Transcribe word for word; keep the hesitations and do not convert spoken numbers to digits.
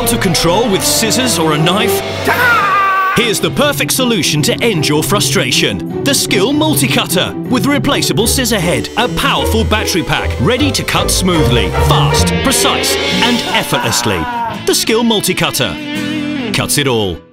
Out of control with scissors or a knife? Here's the perfect solution to end your frustration. The Skil Multi-Cutter with replaceable scissor head. A powerful battery pack ready to cut smoothly, fast, precise and effortlessly. The Skil Multi-Cutter cuts it all.